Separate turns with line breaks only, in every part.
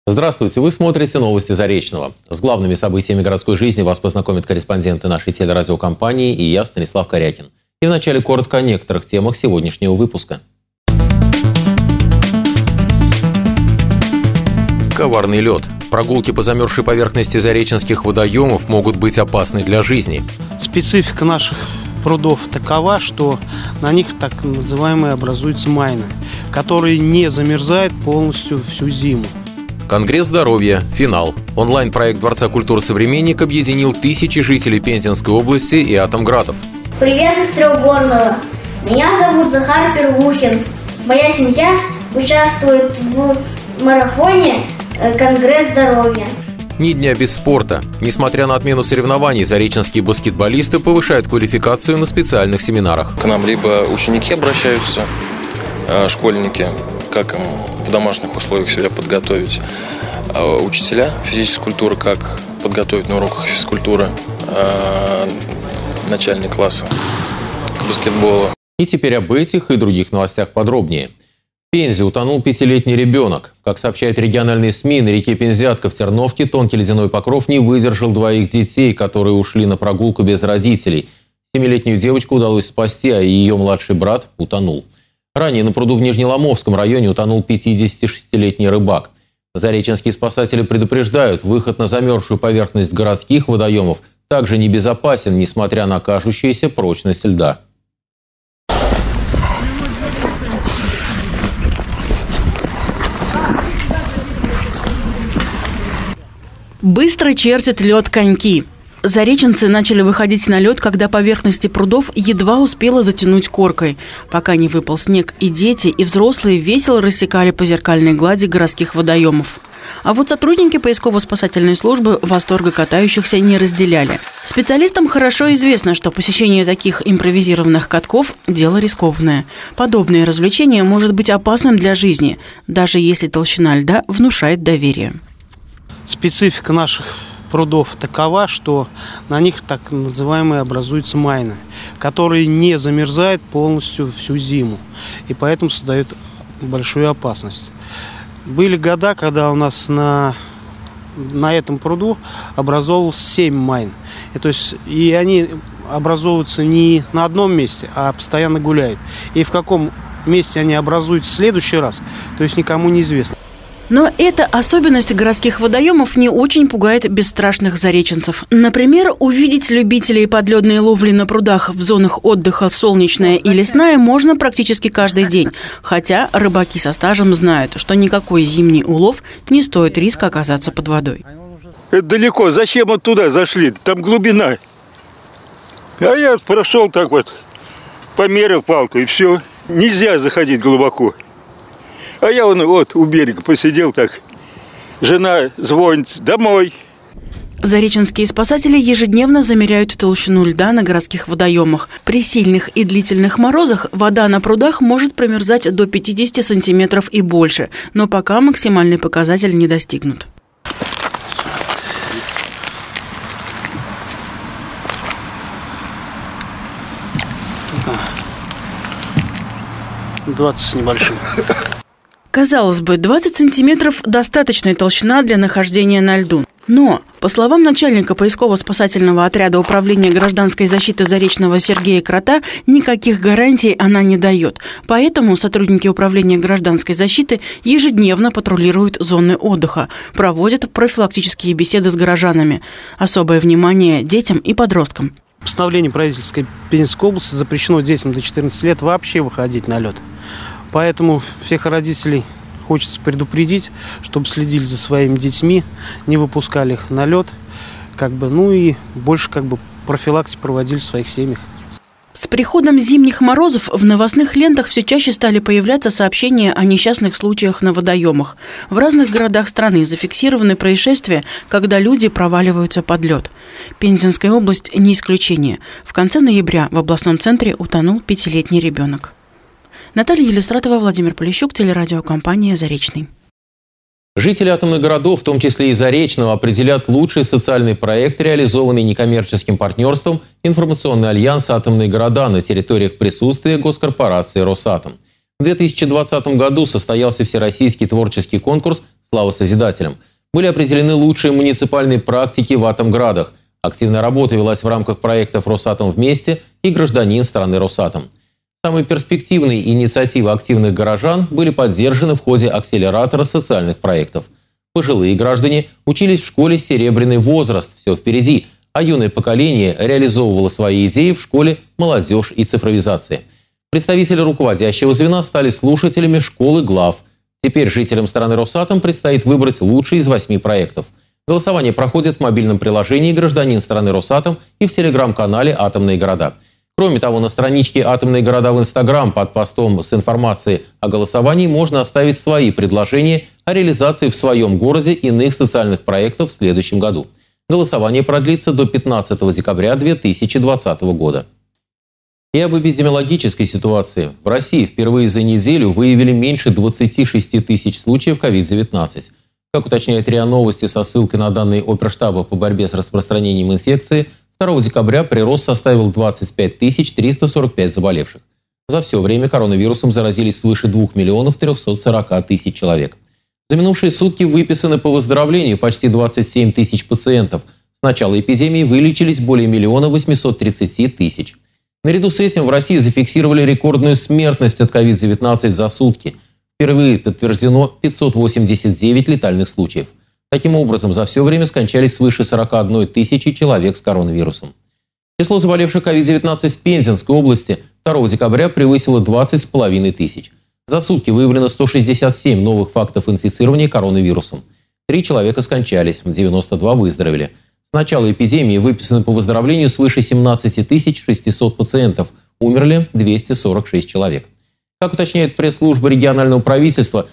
Здравствуйте, вы смотрите новости Заречного. С главными событиями городской жизни вас познакомят корреспонденты нашей телерадиокомпании и я, Станислав Корякин. И вначале коротко о некоторых темах сегодняшнего выпуска. Коварный лед. Прогулки по замерзшей поверхности зареченских водоемов могут быть опасны для жизни.
Специфика наших прудов такова, что на них так называемые образуются майны, которые не замерзают полностью всю зиму.
Конгресс здоровья. Финал. Онлайн-проект Дворца культуры «Современник» объединил тысячи жителей Пензенской области и Атомградов.
Привет из Трехгорного. Меня зовут Захар Первухин. Моя семья участвует в марафоне «Конгресс здоровья».
Ни дня без спорта. Несмотря на отмену соревнований, зареченские баскетболисты повышают квалификацию на специальных семинарах.
К нам либо ученики обращаются, школьники, как им в домашних условиях себя подготовить, учителя физической культуры, как подготовить на уроках физкультуры начальные классы к баскетболу.
И теперь об этих и других новостях подробнее. В Пензе утонул 5-летний ребенок. Как сообщают региональные СМИ, на реке Пензятка в Терновке тонкий ледяной покров не выдержал двоих детей, которые ушли на прогулку без родителей. 7-летнюю девочку удалось спасти, а ее младший брат утонул. Ранее на пруду в Нижнеломовском районе утонул 56-летний рыбак. Зареченские спасатели предупреждают, выход на замерзшую поверхность городских водоемов также небезопасен, несмотря на кажущуюся прочность льда.
Быстро чертят лед коньки. Зареченцы начали выходить на лед, когда поверхности прудов едва успела затянуть коркой. Пока не выпал снег, и дети, и взрослые весело рассекали по зеркальной глади городских водоемов. А вот сотрудники поисково-спасательной службы восторга катающихся не разделяли. Специалистам хорошо известно, что посещение таких импровизированных катков – дело рискованное. Подобное развлечение может быть опасным для жизни, даже если толщина льда внушает доверие.
Специфика наших прудов такова, что на них так называемые образуются майны, которые не замерзают полностью всю зиму, и поэтому создают большую опасность. Были года, когда у нас на этом пруду образовывалось 7 майн. И они образовываются не на одном месте, а постоянно гуляют. И в каком месте они образуются в следующий раз, то есть никому не известно.
Но эта особенность городских водоемов не очень пугает бесстрашных зареченцев. Например, увидеть любителей подледной ловли на прудах в зонах отдыха «Солнечная» и «Лесная» можно практически каждый день. Хотя рыбаки со стажем знают, что никакой зимний улов не стоит риска оказаться под водой.
Это далеко. Зачем вот туда зашли? Там глубина. А я прошел так вот, померил палку, и все. Нельзя заходить глубоко. А я вот у берега посидел так. Жена звонит домой.
Зареченские спасатели ежедневно замеряют толщину льда на городских водоемах. При сильных и длительных морозах вода на прудах может промерзать до 50 сантиметров и больше, но пока максимальный показатель не достигнут.
— 20 с небольшим.
Казалось бы, 20 сантиметров – достаточная толщина для нахождения на льду. Но, по словам начальника поисково-спасательного отряда управления гражданской защиты Заречного Сергея Крота, никаких гарантий она не дает. Поэтому сотрудники управления гражданской защиты ежедневно патрулируют зоны отдыха, проводят профилактические беседы с горожанами. Особое внимание детям и подросткам.
Постановлением правительства Пензенской области запрещено детям до 14 лет вообще выходить на лед. Поэтому всех родителей хочется предупредить, чтобы следили за своими детьми, не выпускали их на лед, и больше профилактики проводили в своих семьях.
С приходом зимних морозов в новостных лентах все чаще стали появляться сообщения о несчастных случаях на водоемах. В разных городах страны зафиксированы происшествия, когда люди проваливаются под лед. Пензенская область не исключение. В конце ноября в областном центре утонул 5-летний ребенок. Наталья Елистратова, Владимир Полищук, телерадиокомпания «Заречный».
Жители атомных городов, в том числе и Заречного, определят лучший социальный проект, реализованный некоммерческим партнерством «Информационный альянс Атомные города» на территориях присутствия госкорпорации «Росатом». В 2020 году состоялся всероссийский творческий конкурс Слава созидателям. Были определены лучшие муниципальные практики в Атомградах. Активная работа велась в рамках проектов «Росатом вместе» и «Гражданин страны Росатом». Самые перспективные инициативы активных горожан были поддержаны в ходе акселератора социальных проектов. Пожилые граждане учились в школе «Серебряный возраст», все впереди, а юное поколение реализовывало свои идеи в школе «Молодежь и цифровизация». Представители руководящего звена стали слушателями школы глав. Теперь жителям страны Росатом предстоит выбрать лучший из 8 проектов. Голосование проходит в мобильном приложении «Гражданин страны Росатом» и в телеграм-канале «Атомные города». Кроме того, на страничке «Атомные города» в Инстаграм под постом с информацией о голосовании можно оставить свои предложения о реализации в своем городе иных социальных проектов в следующем году. Голосование продлится до 15 декабря 2020 года. И об эпидемиологической ситуации. В России впервые за неделю выявили меньше 26 тысяч случаев COVID-19. Как уточняет РИА Новости со ссылкой на данные Оперштаба по борьбе с распространением инфекции, 2 декабря прирост составил 25 345 заболевших. За все время коронавирусом заразились свыше 2 340 000 человек. За минувшие сутки выписаны по выздоровлению почти 27 тысяч пациентов. С начала эпидемии вылечились более 1 830 000. Наряду с этим в России зафиксировали рекордную смертность от COVID-19 за сутки. Впервые подтверждено 589 летальных случаев. Таким образом, за все время скончались свыше 41 тысячи человек с коронавирусом. Число заболевших COVID-19 в Пензенской области 2 декабря превысило 20,5 тысяч. За сутки выявлено 167 новых фактов инфицирования коронавирусом. 3 человека скончались, 92 выздоровели. С начала эпидемии выписаны по выздоровлению свыше 17 600 пациентов. Умерли 246 человек. Как уточняет пресс-служба регионального правительства,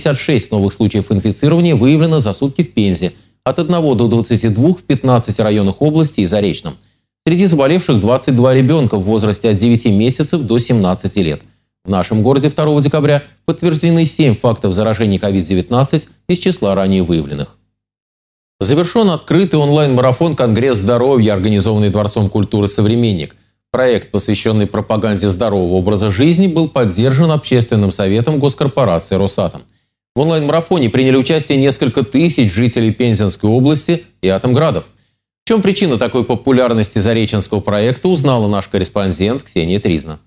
66 новых случаев инфицирования выявлено за сутки в Пензе, от 1 до 22 в 15 районах области и Заречном. Среди заболевших 22 ребенка в возрасте от 9 месяцев до 17 лет. В нашем городе 2 декабря подтверждены 7 фактов заражения COVID-19 из числа ранее выявленных. Завершен открытый онлайн-марафон «Конгресс здоровья», организованный Дворцом культуры «Современник». Проект, посвященный пропаганде здорового образа жизни, был поддержан Общественным советом госкорпорации «Росатом». В онлайн-марафоне приняли участие несколько тысяч жителей Пензенской области и Атомградов. В чем причина такой популярности зареченского проекта, узнала наш корреспондент Ксения Тризна.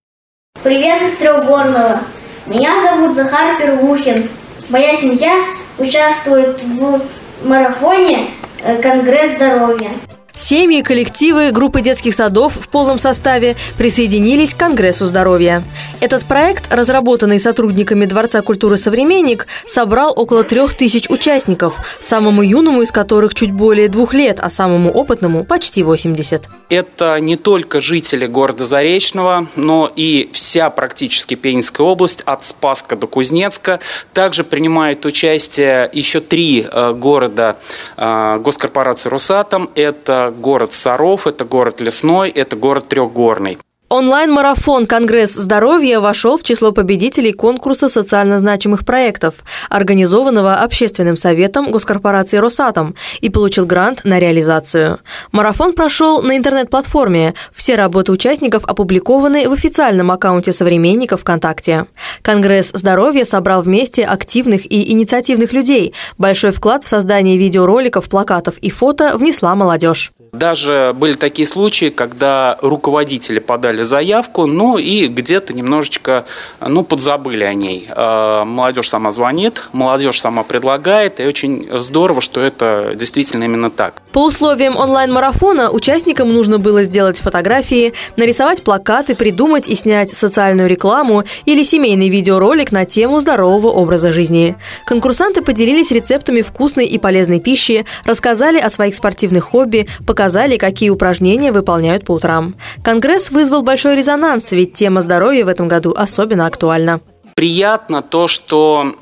Привет из Трехгорного. Меня зовут Захар Первухин. Моя семья участвует в марафоне «Конгресс здоровья».
Семьи, коллективы, группы детских садов в полном составе присоединились к Конгрессу здоровья. Этот проект, разработанный сотрудниками Дворца культуры «Современник», собрал около 3000 участников, самому юному из которых чуть более 2 лет, а самому опытному почти 80.
Это не только жители города Заречного, но и вся практически Пензенская область, от Спасска до Кузнецка. Также принимают участие еще 3 города госкорпорации «Росатом». Это город Саров, это город Лесной, это город Трехгорный.
Онлайн-марафон «Конгресс здоровья» вошел в число победителей конкурса социально значимых проектов, организованного Общественным советом госкорпорации «Росатом», и получил грант на реализацию. Марафон прошел на интернет-платформе. Все работы участников опубликованы в официальном аккаунте «Современника» ВКонтакте. «Конгресс здоровья» собрал вместе активных и инициативных людей. Большой вклад в создание видеороликов, плакатов и фото внесла молодежь.
Даже были такие случаи, когда руководители подали заявку, и где-то немножечко подзабыли о ней. Молодежь сама звонит, молодежь сама предлагает, и очень здорово, что это действительно именно так.
По условиям онлайн-марафона участникам нужно было сделать фотографии, нарисовать плакаты, придумать и снять социальную рекламу или семейный видеоролик на тему здорового образа жизни. Конкурсанты поделились рецептами вкусной и полезной пищи, рассказали о своих спортивных хобби, показали, какие упражнения выполняют по утрам. Конгресс вызвал большой резонанс, ведь тема здоровья в этом году особенно актуальна.
Приятно то, что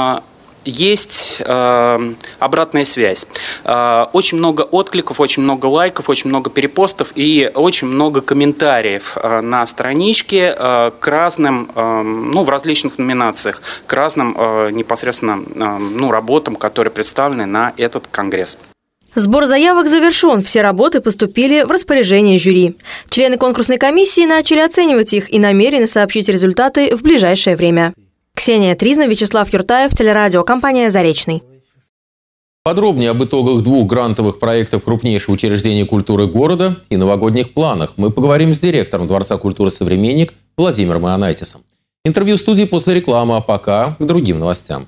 есть обратная связь. Очень много откликов, очень много лайков, очень много перепостов и очень много комментариев на страничке к разным, в различных номинациях, к разным непосредственно работам, которые представлены на этот конгресс.
Сбор заявок завершен, все работы поступили в распоряжение жюри. Члены конкурсной комиссии начали оценивать их и намерены сообщить результаты в ближайшее время. Ксения Тризна, Вячеслав Юртаев, телерадиокомпания «Заречный».
Подробнее об итогах 2 грантовых проектов крупнейшего учреждения культуры города и новогодних планах мы поговорим с директором Дворца культуры «Современник» Владимиром Ионайтисом. Интервью в студии после рекламы, а пока к другим новостям.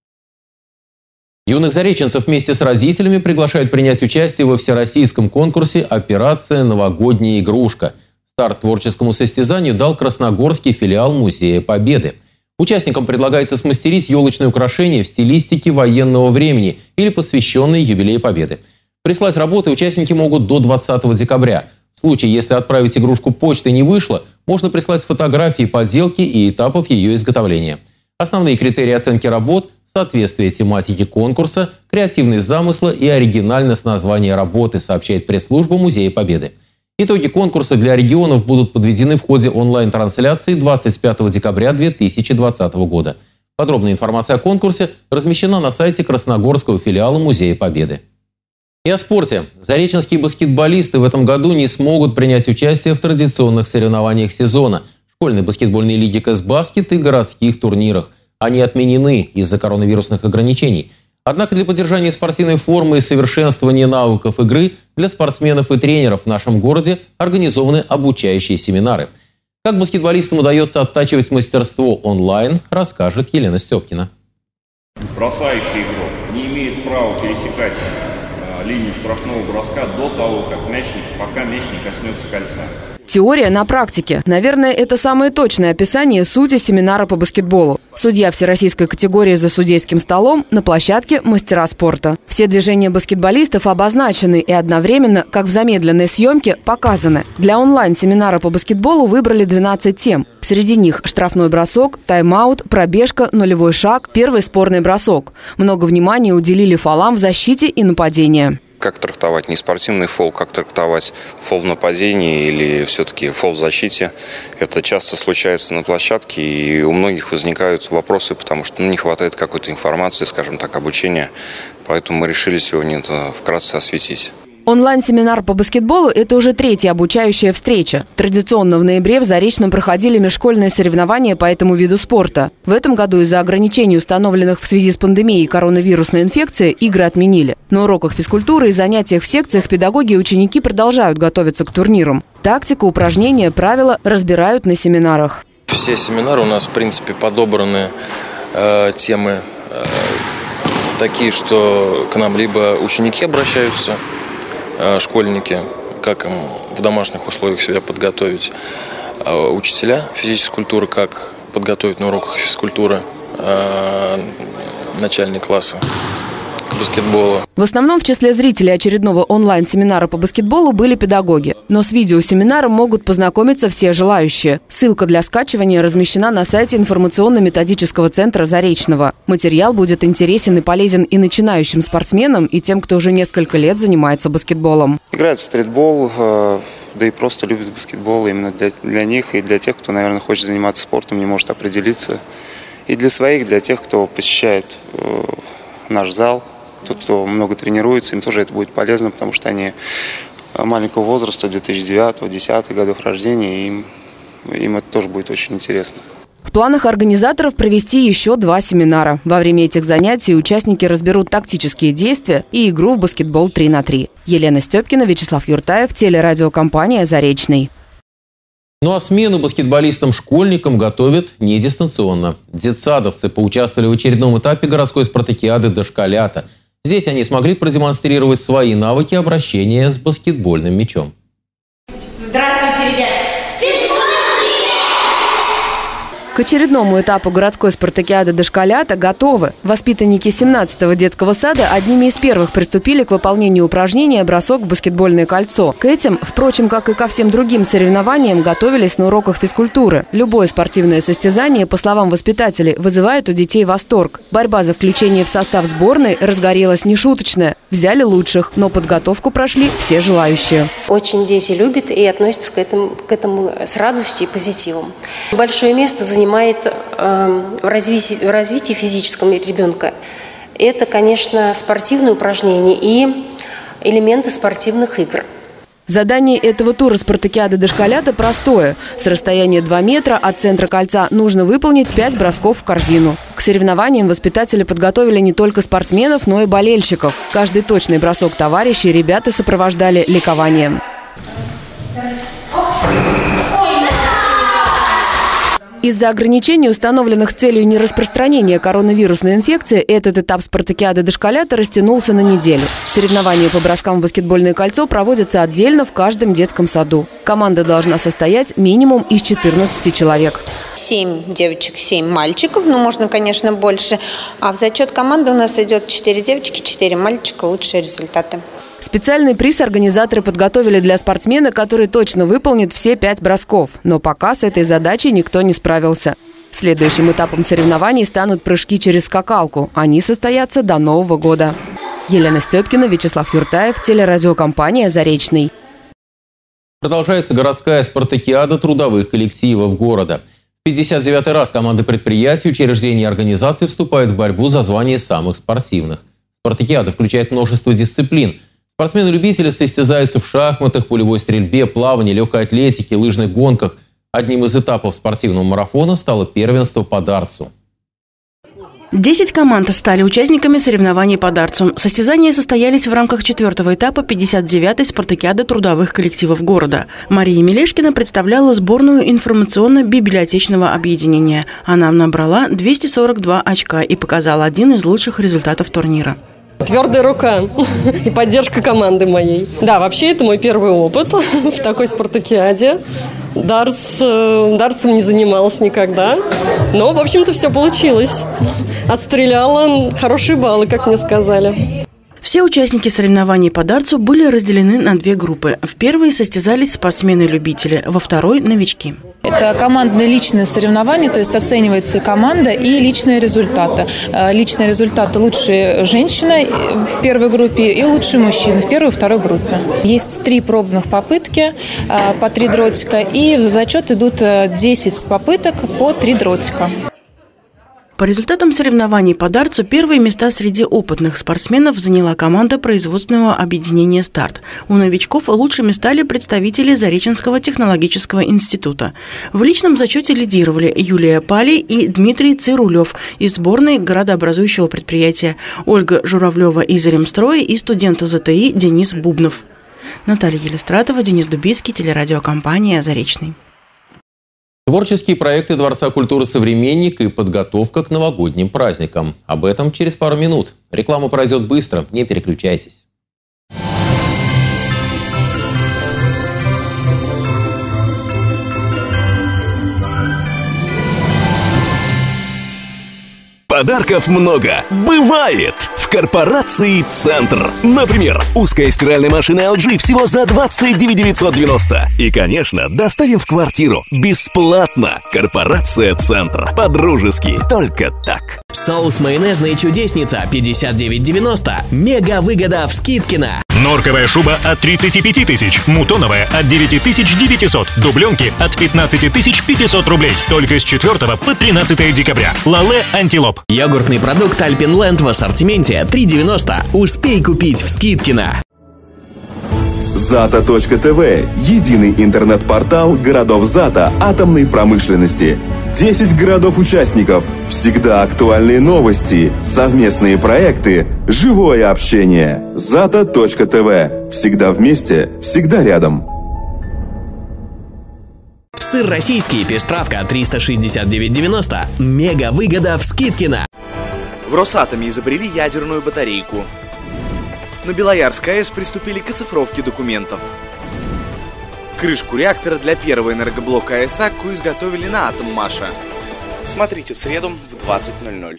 Юных зареченцев вместе с родителями приглашают принять участие во всероссийском конкурсе «Операция «Новогодняя игрушка». Старт творческому состязанию дал красногорский филиал Музея Победы. Участникам предлагается смастерить елочные украшения в стилистике военного времени или посвященные юбилею Победы. Прислать работы участники могут до 20 декабря. В случае, если отправить игрушку почтой не вышло, можно прислать фотографии поделки и этапов ее изготовления. Основные критерии оценки работ – соответствие тематике конкурса, креативность замысла и оригинальность названия работы, сообщает пресс-служба Музея Победы. Итоги конкурса для регионов будут подведены в ходе онлайн-трансляции 25 декабря 2020 года. Подробная информация о конкурсе размещена на сайте красногорского филиала Музея Победы. И о спорте. Зареченские баскетболисты в этом году не смогут принять участие в традиционных соревнованиях сезона – школьной баскетбольной лиги «Кэсбаскет» и городских турнирах. Они отменены из-за коронавирусных ограничений. Однако для поддержания спортивной формы и совершенствования навыков игры для спортсменов и тренеров в нашем городе организованы обучающие семинары. Как баскетболистам удается оттачивать мастерство онлайн, расскажет Елена Степкина.
Бросающий игрок не имеет права пересекать линию штрафного броска до того, пока мяч не коснется кольца.
Теория на практике. Наверное, это самое точное описание сути семинара по баскетболу. Судья всероссийской категории за судейским столом, на площадке мастера спорта. Все движения баскетболистов обозначены и одновременно, как в замедленной съемке, показаны. Для онлайн-семинара по баскетболу выбрали 12 тем. Среди них штрафной бросок, тайм-аут, пробежка, нулевой шаг, первый спорный бросок. Много внимания уделили фолам в защите и нападении.
Как трактовать неспортивный фол, как трактовать фол в нападении или все-таки фол в защите. Это часто случается на площадке, и у многих возникают вопросы, потому что не хватает какой-то информации, скажем так, обучения. Поэтому мы решили сегодня это вкратце осветить.
Онлайн-семинар по баскетболу – это уже 3-я обучающая встреча. Традиционно в ноябре в Заречном проходили межшкольные соревнования по этому виду спорта. В этом году из-за ограничений, установленных в связи с пандемией коронавирусной инфекции, игры отменили. На уроках физкультуры и занятиях в секциях педагоги и ученики продолжают готовиться к турнирам. Тактику, упражнения, правила разбирают на семинарах.
Все семинары у нас, в принципе, подобраны темы такие, что к нам либо ученики обращаются, школьники, как им в домашних условиях себя подготовить, учителя физической культуры, как подготовить на уроках физкультуры начальные классы к баскетболу.
В основном в числе зрителей очередного онлайн-семинара по баскетболу были педагоги. Но с видеосеминаром могут познакомиться все желающие. Ссылка для скачивания размещена на сайте информационно-методического центра Заречного. Материал будет интересен и полезен и начинающим спортсменам, и тем, кто уже несколько лет занимается баскетболом.
Играют в стритбол, да и просто любят баскетбол именно для них и для тех, кто, наверное, хочет заниматься спортом, не может определиться. И для своих, для тех, кто посещает наш зал. Тот, кто много тренируется, им тоже это будет полезно, потому что они маленького возраста, 2009-2010 годов рождения, и им это тоже будет очень интересно.
В планах организаторов провести еще 2 семинара. Во время этих занятий участники разберут тактические действия и игру в баскетбол 3х3. Елена Степкина, Вячеслав Юртаев, телерадиокомпания «Заречный».
Ну а смену баскетболистам-школьникам готовят не дистанционно. Детсадовцы поучаствовали в очередном этапе городской спартакиады «Дошколята». Здесь они смогли продемонстрировать свои навыки обращения с баскетбольным мячом.
Здравствуйте, ребята!
К очередному этапу городской спартакиады «Дошколята» готовы. Воспитанники 17-го детского сада одними из первых приступили к выполнению упражнения «Бросок в баскетбольное кольцо». К этим, впрочем, как и ко всем другим соревнованиям, готовились на уроках физкультуры. Любое спортивное состязание, по словам воспитателей, вызывает у детей восторг. Борьба за включение в состав сборной разгорелась нешуточная. Взяли лучших, но подготовку прошли все желающие.
Очень дети любят и относятся к этому с радостью и позитивом. Большое место занимает в развитии физическом ребенка. Это, конечно, спортивные упражнения и элементы спортивных игр.
Задание этого тура спартакиады дошколята простое. С расстояния 2 метра от центра кольца нужно выполнить 5 бросков в корзину. К соревнованиям воспитатели подготовили не только спортсменов, но и болельщиков. Каждый точный бросок товарищей ребята сопровождали ликованием. Из-за ограничений, установленных с целью нераспространения коронавирусной инфекции, этот этап спартакиады дошколята растянулся на неделю. Соревнования по броскам в баскетбольное кольцо проводятся отдельно в каждом детском саду. Команда должна состоять минимум из 14 человек.
7 девочек, 7 мальчиков, ну можно, конечно, больше. А в зачет команды у нас идет 4 девочки, 4 мальчика, лучшие результаты.
Специальный приз организаторы подготовили для спортсмена, который точно выполнит все 5 бросков. Но пока с этой задачей никто не справился. Следующим этапом соревнований станут прыжки через скакалку. Они состоятся до Нового года. Елена Степкина, Вячеслав Юртаев, телерадиокомпания «Заречный».
Продолжается городская спартакиада трудовых коллективов города. В 59-й раз команды предприятий, учреждений и организаций вступают в борьбу за звание самых спортивных. Спартакиада включает множество дисциплин. Спортсмены-любители состязаются в шахматах, пулевой стрельбе, плавании, легкой атлетике, лыжных гонках. Одним из этапов спортивного марафона стало первенство по дартсу.
10 команд стали участниками соревнований по дартсу. Состязания состоялись в рамках 4-го этапа 59-й спартакиады трудовых коллективов города. Мария Мелешкина представляла сборную информационно-библиотечного объединения. Она набрала 242 очка и показала один из лучших результатов турнира.
Твердая рука и поддержка команды моей. Да, вообще это мой первый опыт в такой спартакиаде. Дартсом не занималась никогда. Но, в общем-то, все получилось. Отстреляла хорошие баллы, как мне сказали.
Все участники соревнований по дартсу были разделены на 2 группы. В первой состязались спортсмены-любители, во второй – новички.
Это командные личные соревнования, то есть оценивается и команда, и личные результаты. Личные результаты лучшие женщины в первой группе и лучшие мужчины в первой и второй группе. Есть 3 пробных попытки по 3 дротика, и в зачет идут 10 попыток по 3 дротика.
По результатам соревнований по дартсу первые места среди опытных спортсменов заняла команда производственного объединения «Старт». У новичков лучшими стали представители Зареченского технологического института. В личном зачете лидировали Юлия Пали и Дмитрий Цирулев из сборной градообразующего предприятия, Ольга Журавлева из Ремстроя и студент ЗТИ Денис Бубнов. Наталья Елистратова, Денис Дубицкий, телерадиокомпания «Заречный».
Творческие проекты Дворца культуры «Современник» и подготовка к новогодним праздникам. Об этом через пару минут. Реклама пройдет быстро, не переключайтесь.
Подарков много. Бывает! В корпорации «Центр». Например, узкая стиральная машина LG всего за 29 990. И, конечно, доставим в квартиру бесплатно. Корпорация «Центр». По-дружески. Только так.
Соус майонезный «Чудесница» 59,90. Мега выгода в Скидкино.
Норковая шуба от 35 тысяч. Мутоновая от 9 900. Дубленки от 15 500 рублей. Только с 4 по 13 декабря. Лале Антилоп.
Йогуртный продукт Альпинленд в ассортименте 3,90. Успей купить в Скидкино.
Зата.ТВ – единый интернет-портал городов Зата атомной промышленности. 10 городов-участников, всегда актуальные новости, совместные проекты, живое общение. Зата.ТВ – всегда вместе, всегда рядом.
Сыр российский, пестравка 369,90. Мега выгода в Скидкино.
В Росатоме изобрели ядерную батарейку. На Белоярской АЭС приступили к оцифровке документов. Крышку реактора для первого энергоблока АЭС Акку изготовили на Атоммаша. Смотрите в среду в 20:00.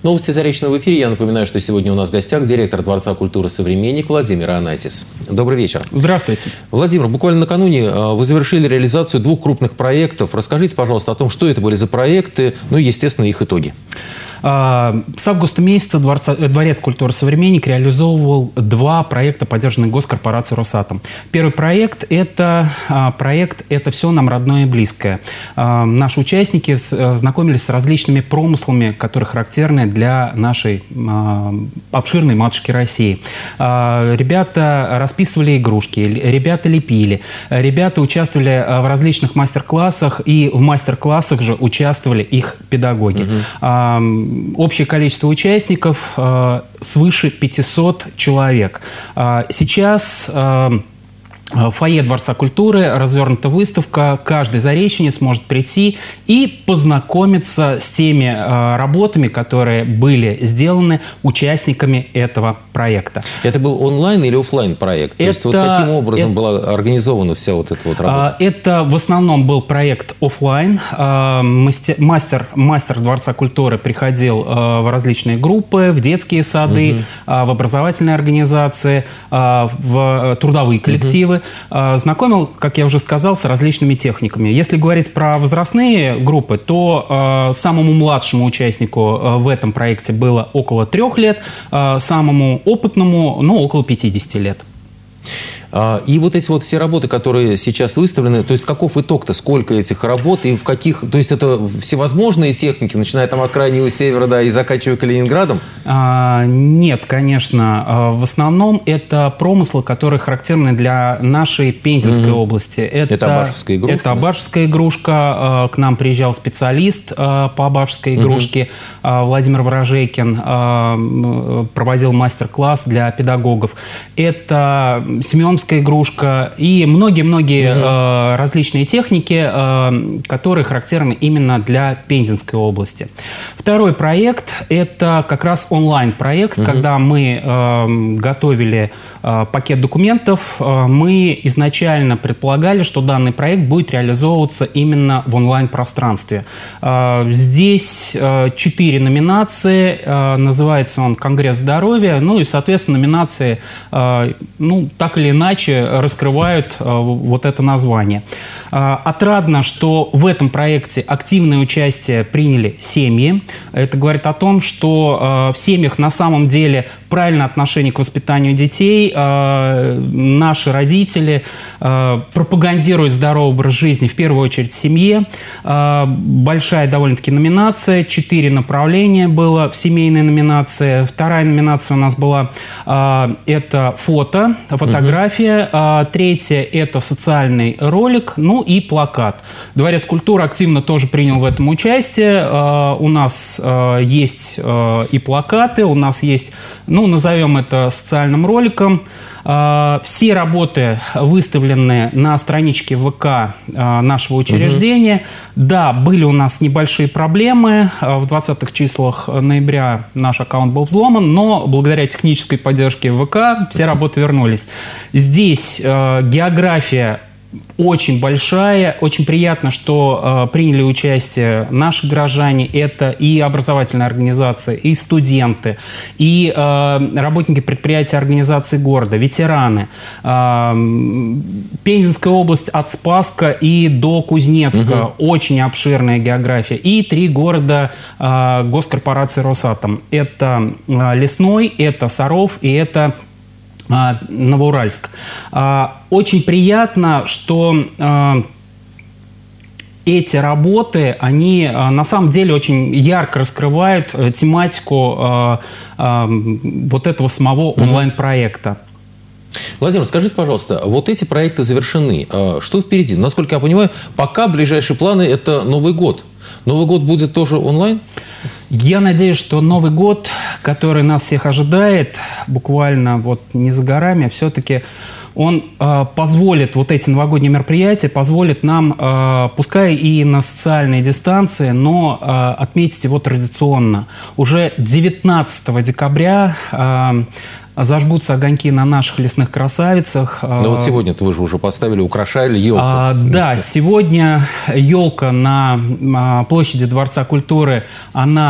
Новости Заречного в эфире. Я напоминаю, что сегодня у нас в гостях директор Дворца культуры «Современник» Владимир Анатис. Добрый вечер.
Здравствуйте.
Владимир, буквально накануне вы завершили реализацию 2 крупных проектов. Расскажите, пожалуйста, о том, что это были за проекты, ну и, естественно, их итоги.
С августа месяца Дворец культуры «Современник» реализовывал 2 проекта, поддержанных госкорпорацией «Росатом». Первый проект – это «Это все нам родное и близкое». Наши участники знакомились с различными промыслами, которые характерны для нашей обширной матушки России. Ребята расписывали игрушки, ребята лепили, ребята участвовали в различных мастер-классах, и в мастер-классах же участвовали их педагоги. Общее количество участников свыше 500 человек. Сейчас в фойе Дворца культуры развернута выставка. Каждый зареченец может прийти и познакомиться с теми работами, которые были сделаны участниками этого проекта.
Это был онлайн или офлайн проект? То есть вот каким образом была организована вся вот эта вот работа?
Это в основном был проект офлайн. Мастер Дворца культуры приходил в различные группы, в детские сады, в образовательные организации, в трудовые коллективы. Знакомил, как я уже сказал, с различными техниками. Если говорить про возрастные группы, то самому младшему участнику в этом проекте было около 3 лет, самому опытному, около 50 лет.
И вот эти вот все работы, которые сейчас выставлены, то есть каков итог-то, сколько этих работ и в каких, то есть это всевозможные техники, начиная там от Крайнего Севера, да, и заканчивая Калининградом?
Нет, конечно. В основном это промыслы, которые характерны для нашей Пензенской области. Это абашевская игрушка? Это абашевская игрушка. К нам приезжал специалист по абашевской игрушке, Владимир Ворожейкин, проводил мастер-класс для педагогов. Это семеновская игрушка и многие-многие различные техники, которые характерны именно для Пензенской области. Второй проект – это как раз онлайн-проект. Когда мы готовили пакет документов, мы изначально предполагали, что данный проект будет реализовываться именно в онлайн-пространстве. Здесь 4 номинации. Называется он «Конгресс здоровья». Ну и, соответственно, номинации так или иначе раскрывают вот это название. Отрадно, что в этом проекте активное участие приняли семьи. Это говорит о том, что в семьях на самом деле правильное отношение к воспитанию детей. Наши родители пропагандируют здоровый образ жизни, в первую очередь, в семье. Большая довольно-таки номинация. 4 направления было в семейной номинации. Вторая номинация у нас была это фотография. 3-я – это социальный ролик, и плакат. Дворец культуры активно тоже принял в этом участие. У нас есть и плакаты, у нас есть, назовем это социальным роликом. Все работы выставлены на страничке ВК нашего учреждения. Да, были у нас небольшие проблемы. В 20-х числах ноября наш аккаунт был взломан, но благодаря технической поддержке ВК все работы вернулись. Здесь география очень большая. Очень приятно, что приняли участие наши граждане. Это и образовательные организации, и студенты, и работники предприятий, организаций города, ветераны. Пензенская область от Спасска и до Кузнецка. Очень обширная география. И 3 города госкорпорации «Росатом». Это Лесной, это Саров и это Новоуральск. Очень приятно, что эти работы, они на самом деле очень ярко раскрывают тематику вот этого самого онлайн-проекта.
Владимир, скажите, пожалуйста, вот эти проекты завершены. Что впереди? Насколько я понимаю, пока ближайшие планы – это Новый год. Новый год будет тоже онлайн?
Я надеюсь, что Новый год, который нас всех ожидает, буквально не за горами, все-таки он позволит, вот эти новогодние мероприятия, позволит нам, пускай и на социальной дистанции, но отметить его традиционно. Уже 19 декабря зажгутся огоньки на наших лесных красавицах.
Но вот сегодня-то вы же уже поставили, украшали елку.
Да, сегодня елка на площади Дворца культуры, она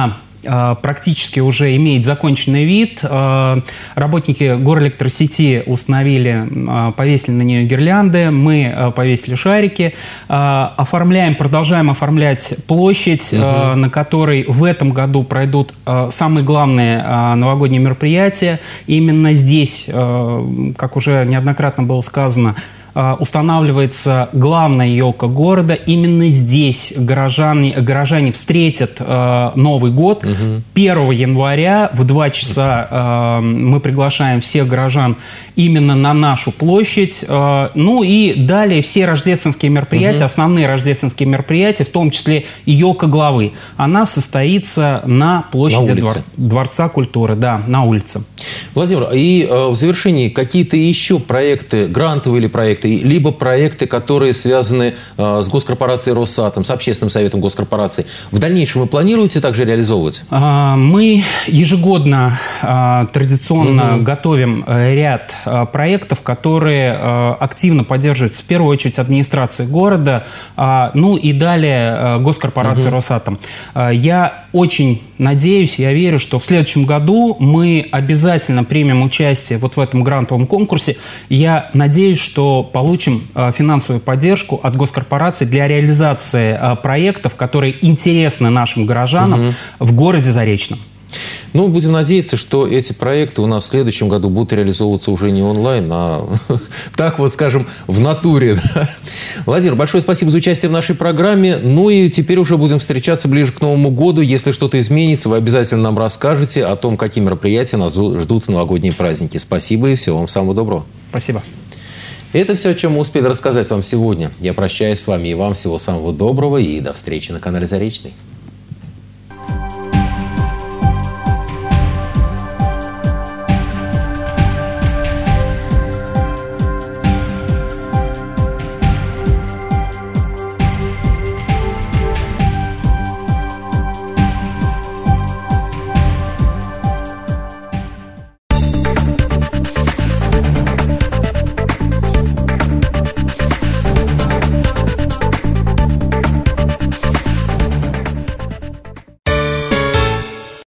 практически уже имеет законченный вид. Работники горэлектросети установили, повесили на нее гирлянды, мы повесили шарики, продолжаем оформлять площадь, на которой в этом году пройдут самые главные новогодние мероприятия. Именно здесь, как уже неоднократно было сказано, устанавливается главная елка города. Именно здесь горожане встретят Новый год. 1 января в 2 часа мы приглашаем всех горожан именно на нашу площадь. Ну и далее все рождественские мероприятия, основные рождественские мероприятия, в том числе елка главы, она состоится на площади Дворца культуры, да, на улице.
Владимир, и в завершении какие-то еще проекты, грантовые или проекты, либо проекты, которые связаны с госкорпорацией Росатом, с общественным советом госкорпорации, в дальнейшем вы планируете также реализовывать?
Мы ежегодно традиционно готовим ряд проектов, которые активно поддерживаются в первую очередь администрацией города, ну и далее госкорпорацией Росатом. Я очень надеюсь, я верю, что в следующем году мы обязательно примем участие вот в этом грантовом конкурсе. Я надеюсь, что получим финансовую поддержку от госкорпорации для реализации проектов, которые интересны нашим горожанам в городе Заречном.
Ну, будем надеяться, что эти проекты у нас в следующем году будут реализовываться уже не онлайн, а так вот, скажем, в натуре. Владимир, большое спасибо за участие в нашей программе. Ну и теперь уже будем встречаться ближе к Новому году. Если что-то изменится, вы обязательно нам расскажете о том, какие мероприятия нас ждут в новогодние праздники. Спасибо и всего вам самого доброго.
Спасибо.
Это все, о чем мы успели рассказать вам сегодня. Я прощаюсь с вами и вам всего самого доброго и до встречи на канале Заречный.